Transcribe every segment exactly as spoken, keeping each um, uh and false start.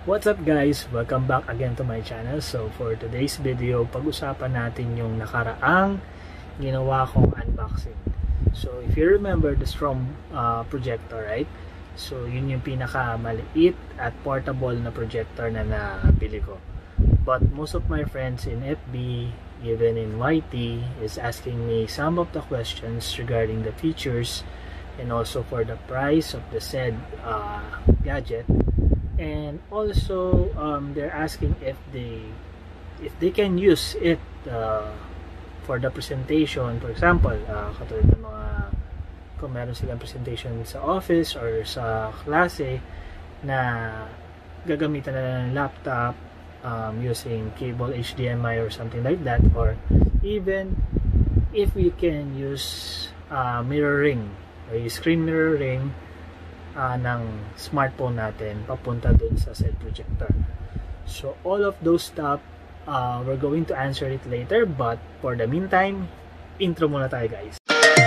What's up guys? Welcome back again to my channel. So for today's video, pag-usapan natin yung nakaraang ginawa kong unboxing. So if you remember the Strom uh, projector, right? So yun yung pinaka maliit at portable na projector na nabili ko. But most of my friends in F B, even in Y T, is asking me some of the questions regarding the features and also for the price of the said uh, gadget. And also um, they're asking if they if they can use it uh, for the presentation. For example, uh, katulad ng mga kung meron silang presentation sa office or sa klase na gagamitan na ng laptop um, using cable H D M I or something like that, or even if we can use uh, mirroring or screen mirroring Uh, ng smartphone natin papunta dun sa said projector. So all of those stuff uh, we're going to answer it later, but for the meantime, intro muna tayo guys.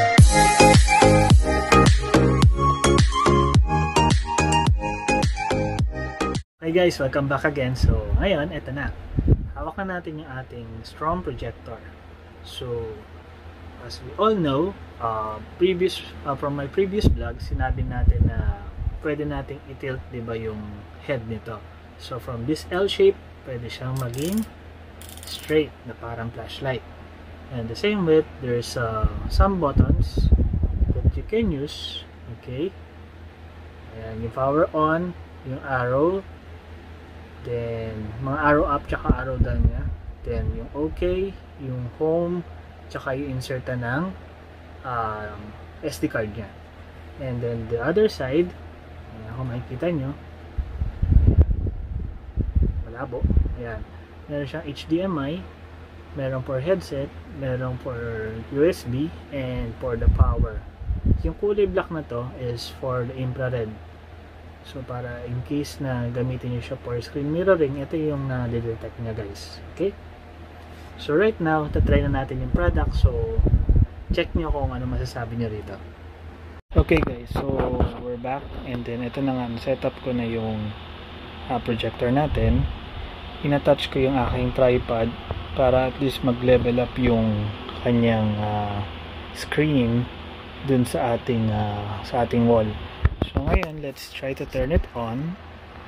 Hi guys, welcome back again. So ngayon, eto na, hawak na natin yung ating Strom projector. So as we all know, uh, previous uh, from my previous vlog, sinabi natin na pwede nating i-tilt, diba, yung head nito. So from this L shape, pwede siyang maging straight na parang flashlight. And the same with, there's uh, some buttons that you can use. Okay, ayan, yung power on, yung arrow, then mga arrow up tsaka arrow down niya, then yung OK, yung home, tsaka yung insert ng um, S D card niya. And then the other side, ayan, kung makikita nyo, ayan, malabo, ayan, meron siyang H D M I, meron for headset, meron for U S B, and for the power. Yung kulay black na to is for the infrared. So para in case na gamitin nyo siya for screen mirroring, ito yung na-detect niya guys. Okay? So right now, tatry na natin yung product. So check nyo kung ano masasabi nyo rito. Okay guys, so we're back. And then ito na nga, setup ko na yung uh, projector natin. Ina-touch ko yung aking tripod para at least mag-level up yung kanyang uh, screen dun sa ating uh, sa ating wall. So ngayon, let's try to turn it on.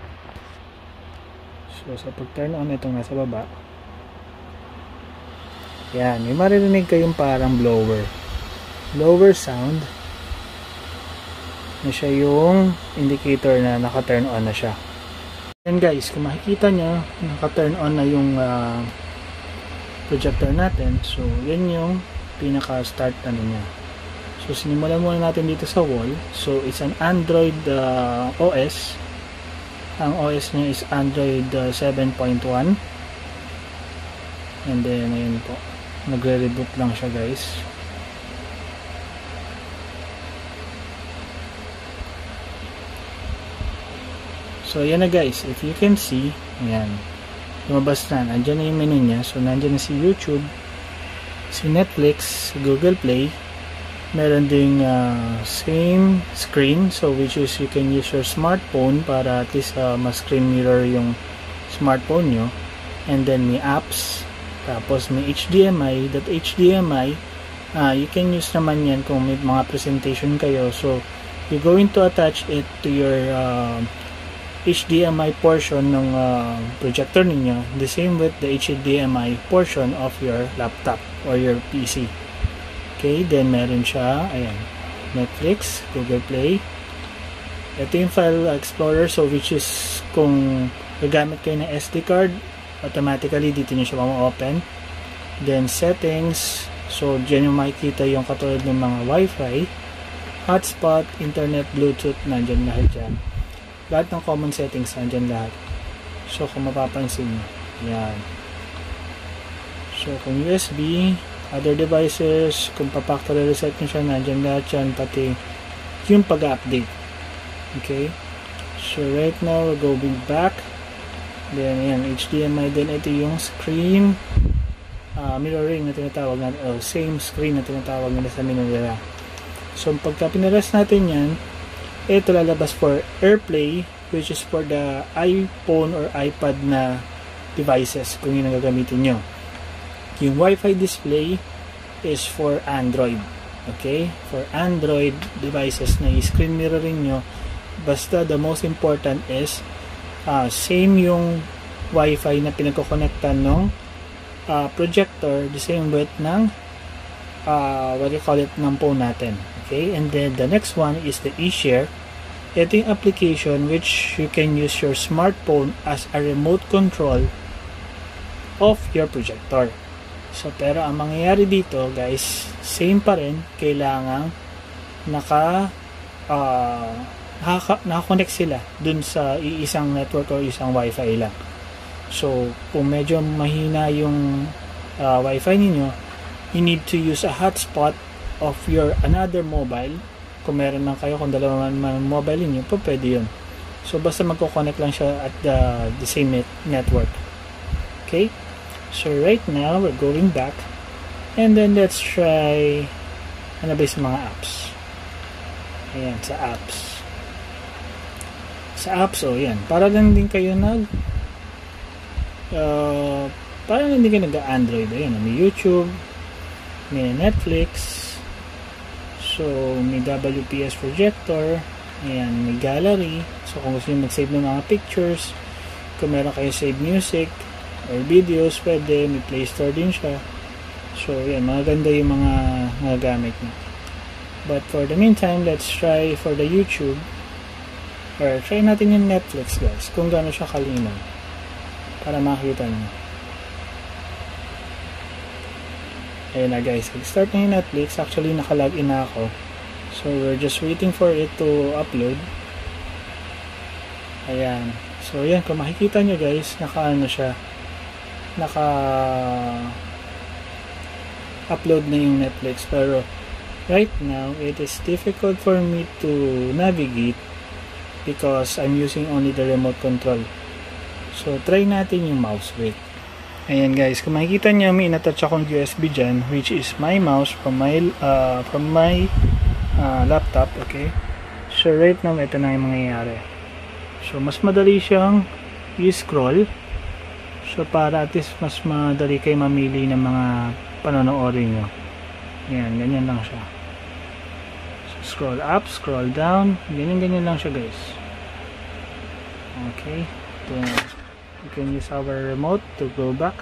So sa pag-turn on, itong nasa baba, yan, may maririnig kayong parang blower blower sound na siya yung indicator na naka-turn on na siya. And guys, kung makikita nyo, naka-turn on na yung uh, projector natin. So yan yung pinaka-start na niya. So sinimulan muna natin dito sa wall. So it's an Android uh, O S. Ang O S niya is Android uh, seven point one. And then ayun po, nagre-reboot lang siya guys. So yan na guys, if you can see, ayan, lumabas na, nandyan na yung menu niya. So nandyan na si YouTube, si Netflix, si Google Play, meron ding uh, same screen, so which is you can use your smartphone para at least uh, ma-screen mirror yung smartphone nyo. And then may apps, tapos may H D M I. That H D M I, uh, you can use naman yan kung may mga presentation kayo. So you're going to attach it to your uh, H D M I portion ng uh, projector ninyo, the same with the H D M I portion of your laptop or your P C. Okay, then meron siya, ayan, Netflix, Google Play. Ito yung File Explorer, so which is kung gagamit kayo ng S D card, automatically dito nyo siya ma-open. Then settings, so dyan yung makikita yung katulad ng mga Wi-Fi, hotspot, internet, Bluetooth, nandyan lahat dyan. Lahat ng common settings nandyan lahat. So kung mapapansin nyo, yan. So kung U S B, other devices, kung pa-factory reset nyo siya, nandyan lahat yan, pati yung pag-update. Okay, so right now we're going back. Then yan, H D M I din, ito yung screen uh, mirroring na tinatawag natin, oh, same screen na tinatawag nila sa menu nila. So pagka pinares natin yan, ito lalabas for AirPlay, which is for the iPhone or iPad na devices kung yun ang gagamitin nyo. Yung Wi-Fi display is for Android. Okay? For Android devices na screen mirroring nyo, basta the most important is uh, same yung Wi-Fi na pinagkoconnectan ng uh, projector, the same width ng uh, what do you call it, ng phone natin. Okay? And then the next one is the eShare. Ito yung application which you can use your smartphone as a remote control of your projector. So, pero ang mangyayari dito, guys, same pa rin, kailangang naka, uh, naka, naka-connect sila dun sa iisang network o isang Wi-Fi lang. So, kung medyo mahina yung uh, Wi-Fi ninyo, you need to use a hotspot of your another mobile. Kung meron man kayo, kung dalawa man mobile niyo, po pwede yun. So, basta magkoconnect lang siya at the, the same net network. Okay? So, right now, we're going back. And then, let's try ano ba sa mga apps. Ayan, sa apps. Sa apps, oh, yan. Para lang din kayo nag uh, para lang din kayo nag-Android. Ayan, may YouTube, may Netflix, so, may W P S projector, ayan, may gallery. So, kung gusto nyo mag-save ng mga pictures, kung meron kayo save music or videos, pwede. May Play Store din siya. So, ayan, maganda yung mga mga gamit nyo. But for the meantime, let's try for the YouTube, or try natin yung Netflix, guys, kung gaano siya kalinaw para makita nyo. Ayan na, guys, start na yung Netflix. Actually, nakalagin na ako. So, we're just waiting for it to upload. Ayan. So, ayan, kung makikita nyo, guys, naka-ano siya, naka-upload na yung Netflix. Pero, right now, it is difficult for me to navigate because I'm using only the remote control. So, try natin yung mouse. Wait. Ayan, guys, kung makikita nyo, may inattach akong U S B dyan, which is my mouse from my uh, from my uh, laptop. Okay, so right now ito na yung mangyayari. So mas madali siyang i-scroll, so para at least mas madali kayo mamili ng mga panonoodin nyo. Ayan, ganyan lang siya. So, scroll up, scroll down, ganyan ganyan lang siya, guys. Okay, then we can use our remote to go back.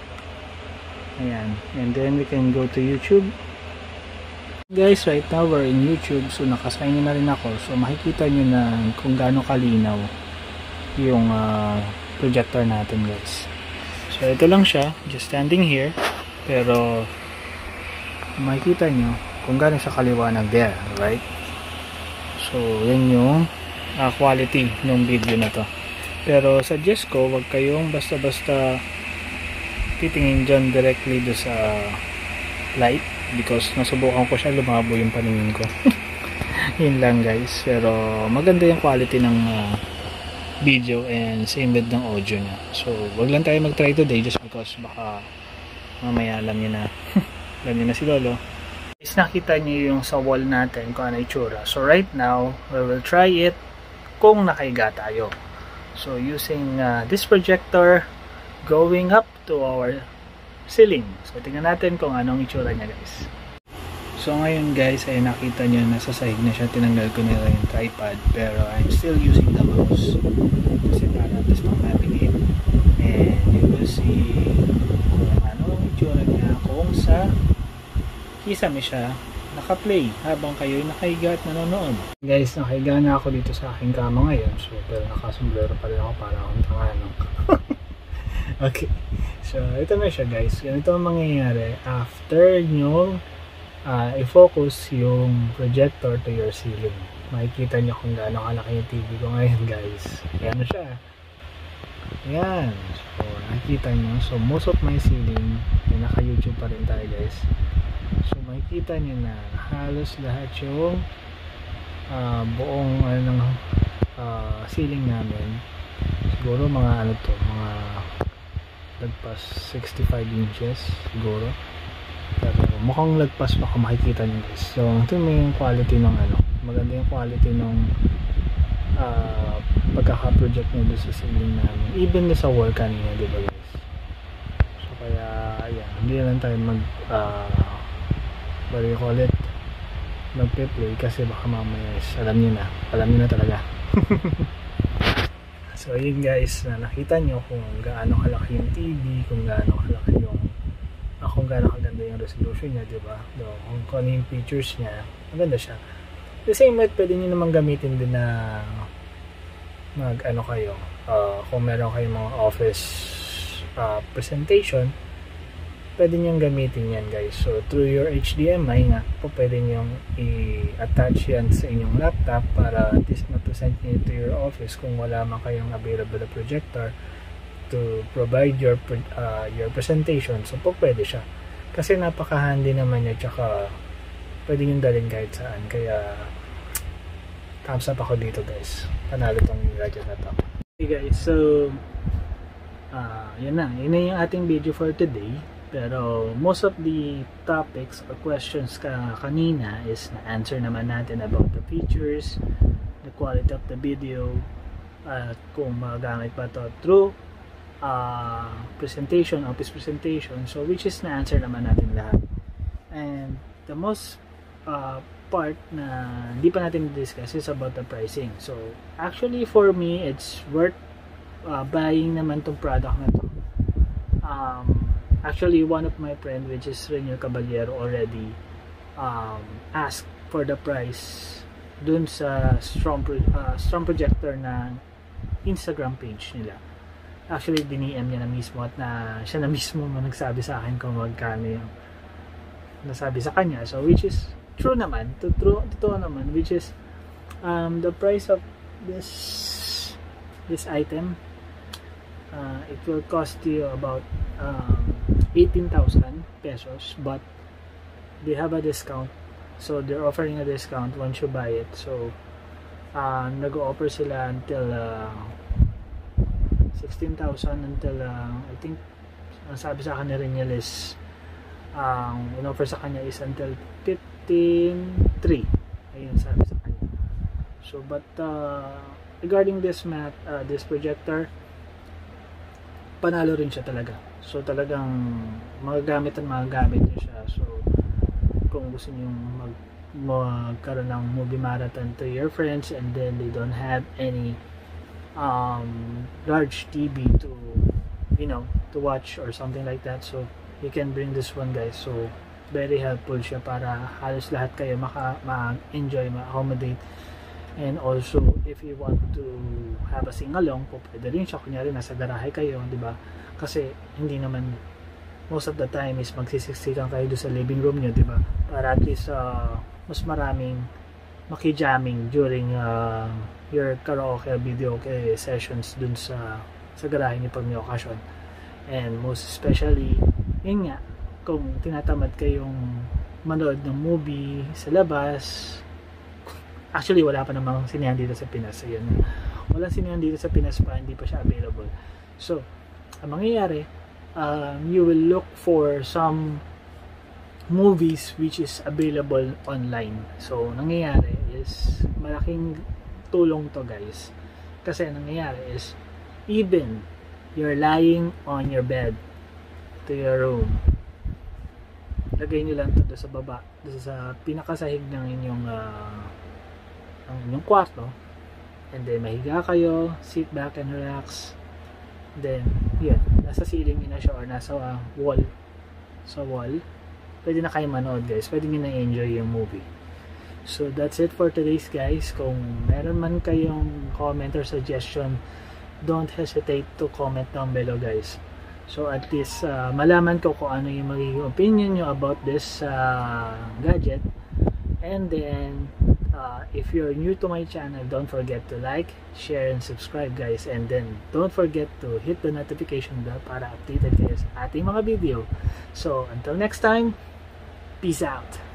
Ayan. And then we can go to YouTube. Guys, right now we're in YouTube. So nakasign na rin ako. So makikita nyo na kung gaano kalinaw yung uh, projector natin, guys. So ito lang siya. Just standing here. Pero makikita nyo kung gaano siya kaliwanag there. Right? So yan yung uh, quality ng video na to. Pero suggest ko, wag kayong basta-basta titingin dyan directly do sa light because nasubukan ko siya, lumabo yung paningin ko. Yun lang, guys. Pero maganda yung quality ng uh, video and same with ng audio niya. So wag lang tayo mag-try today just because baka mamaya alam niyo na alam niyo na si Lolo. Is nakita niyo yung sa wall natin kung ano itsura. So right now, we will try it kung nakahiga tayo. So using uh, this projector going up to our ceiling. So tingnan natin kung anong itsura niya, guys. So ngayon, guys, ay nakita nyo nasa side na siya. Tinanggal ko nila yung tripod, pero I'm still using the mouse kasi para at least mag-navigate. And you will see kung anong itsura niya kung sa kisame siya naka-play habang kayo nakahiga at nanonood. Guys, nakahiga na ako dito sa aking kama ngayon. So, pero nakasombrero pa rin ako para akong tangano. Okay. So, ito na siya, guys. Ganito ang mangyayari after nyo uh, i-focus yung projector to your ceiling. Makikita nyo kung gaano kalaki yung T V ko ngayon, guys. Ayan na siya. Ayan. So, nakikita nyo. So, most of my ceiling ay naka-YouTube pa rin tayo, guys. So makikita niyo na halos lahat yung uh, buong ano, uh, ceiling namin. Siguro mga ano to, mga lagpas sixty-five inches siguro. Pero mukhang lagpas pa kung makikita niyo, guys. So ito yung quality ng ano, maganda yung quality ng uh, pagkaka-project nyo doon sa ceiling namin, even sa wall kanina, di ba guys? So kaya ayan, hindi lang tayo mag uh, what do you call it, magpe-play kasi baka mamaya is, alam nyo na alam nyo na talaga. So yun guys, na nakita nyo kung gaano kalaki yung T V, kung gaano kalaki yung uh, kung gaano kaganda yung resolution niya, di ba? So, kung ano yung features niya, maganda siya. The same way, pwede nyo naman gamitin din na mag ano kayo, uh, kung meron kayong mga office uh, presentation, pwede nyo gamitin yan guys. So through your H D M I nga po, pwede nyo i-attach yan sa inyong laptop para at least ma-present nyo to your office kung wala man kayong available na projector to provide your uh, your presentation. So po pwede siya kasi napaka-handy naman niya, tsaka pwede nyo dalhin kahit saan. Kaya thumbs up ako dito guys, panalo tong gadget na to. Okay guys, so uh, yun na, yun na yung ating video for today. Pero most of the topics or questions ka kanina is na-answer naman natin about the features, the quality of the video, at uh, kung magagamit ba to through uh, presentation, office presentation. So which is na-answer naman natin lahat. And the most uh, part na hindi pa natin discuss is about the pricing. So actually for me, it's worth uh, buying naman tong product na to. Um, Actually, one of my friend, which is Renier Caballero, already um, asked for the price dun sa Strong, uh, Strong Projector na Instagram page nila. Actually, D M niya na mismo at na, siya na mismo na nagsabi sa akin kung magkano yung nasabi sa kanya. So, which is true naman. To, true, totoo naman. Which is um, the price of this this item, uh, it will cost you about um, eighteen thousand pesos, but they have a discount, so they're offering a discount once you buy it. So uh, nag-offer sila until uh, sixteen thousand until uh, I think ang sabi sa akin ni Reniel is ang um, in-offer sa kanya is until fifteen three, ayun sabi sa kanya. So but uh, regarding this mat uh, this projector, panalo rin siya talaga. So talagang magagamit at magagamit niyo siya. So kung gusto niyo mag magkaroon ng movie marathon to your friends and then they don't have any um, large T V to, you know, to watch or something like that, so you can bring this one guys. So very helpful siya para halos lahat kayo maka ma-enjoy, ma-accommodate. And also, if you want to have a sing-along, po pwede rin siya. Kunyari, nasa garahe kayo, di ba? Kasi, hindi naman, most of the time is magsisiksikan kayo doon sa living room nyo, di ba? Para at least, uh, mas maraming maki-jamming during uh, your karaoke, video okay, sessions dun sa, sa garahe nyo pag may okasyon. And most especially, yun nga, kung tinatamad kayong manood ng movie sa labas. Actually, wala pa namang sinihan dito sa Pinas. Ayun. Walang sinihan dito sa Pinas pa, hindi pa siya available. So, ang mangyayari, um, you will look for some movies which is available online. So, nangyayari is, malaking tulong to guys. Kasi nangyayari is, even you're lying on your bed to your room, lagay nyo lang ito sa baba, doon sa pinakasahig ng inyong uh, ang inyong kwarto, and then mahiga kayo, sit back and relax, then yun, nasa ceiling nyo na siya or nasa uh, wall, sa wall, pwede na kayo manood guys, pwede nyo na enjoy yung movie. So that's it for today's guys. Kung meron man kayong comment or suggestion, don't hesitate to comment down below guys. So at least uh, malaman ko kung ano yung magiging opinion nyo about this uh, gadget. And then Uh, if you're new to my channel, don't forget to like, share, and subscribe guys. And then don't forget to hit the notification bell para updated kayo sa ating mga video. So until next time, peace out.